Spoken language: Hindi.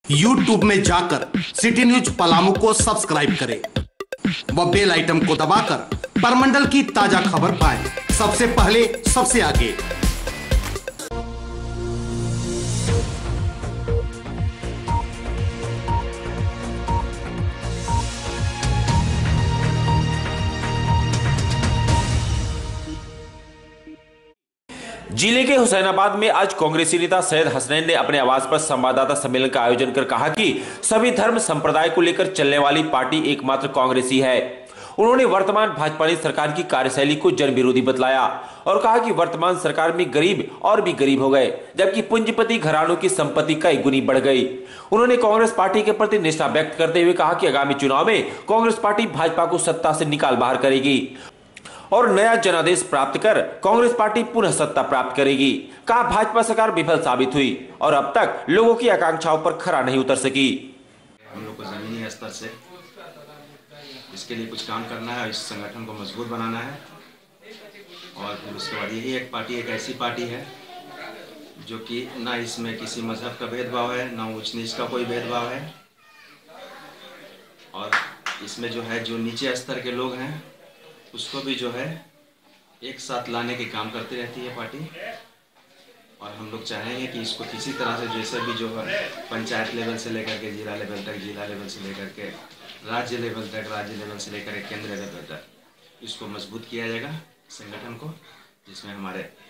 YouTube में जाकर सिटी न्यूज पलामू को सब्सक्राइब करें व बेल आइटम को दबाकर परमंडल की ताजा खबर पाएं सबसे पहले सबसे आगे। जिले के हुसैनाबाद में आज कांग्रेसी नेता सैयद हसनैन ने अपने आवास पर संवाददाता सम्मेलन का आयोजन कर कहा कि सभी धर्म संप्रदाय को लेकर चलने वाली पार्टी एकमात्र कांग्रेसी है। उन्होंने वर्तमान भाजपा ने सरकार की कार्यशैली को जन विरोधी बतलाया और कहा कि वर्तमान सरकार में गरीब और भी गरीब हो गए, जबकि पूंजीपति घरानों की संपत्ति कई गुनी बढ़ गई। उन्होंने कांग्रेस पार्टी के प्रति निष्ठा व्यक्त करते हुए कहा कि आगामी चुनाव में कांग्रेस पार्टी भाजपा को सत्ता से निकाल बाहर करेगी और नया जनादेश प्राप्त कर कांग्रेस पार्टी पुनः सत्ता प्राप्त करेगी। कहा भाजपा सरकार विफल साबित हुई और अब तक लोगों की आकांक्षाओं पर खरा नहीं उतर सकी। हम लोग को जमीनी स्तर से इसके लिए कुछ काम करना है, इस संगठन को मजबूत बनाना है और फिर उसके बाद यही एक पार्टी एक ऐसी पार्टी है जो कि ना इसमें किसी मजहब का भेदभाव है, ना ऊंच नीच का कोई भेदभाव है और इसमें जो है जो नीचे स्तर के लोग हैं उसको भी जो है एक साथ लाने के काम करती रहती है पार्टी। और हम लोग चाहेंगे कि इसको किसी तरह से जैसे भी जो है पंचायत लेवल से लेकर के जिला लेवल तक, जिला लेवल से लेकर के राज्य लेवल तक, राज्य लेवल से लेकर के केंद्र लेवल तक इसको मजबूत किया जाएगा संगठन को, जिसमें हमारे